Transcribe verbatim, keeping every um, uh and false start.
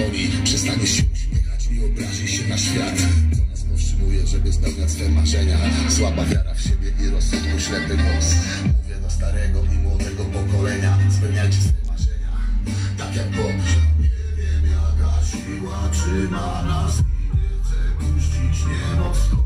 harmonii. Przestaniesz się uśmiechać i obrazisz się na świat, co nas powstrzymuje, żeby spełniać swe marzenia. Słaba wiara w siebie i rozsądku ślepy głos. Mówię do starego i młodego pokolenia: spełniajcie swe marzenia, tak jak Bob. Nie wiem jaka siła trzyma nas i nie chcę puścić niemoc.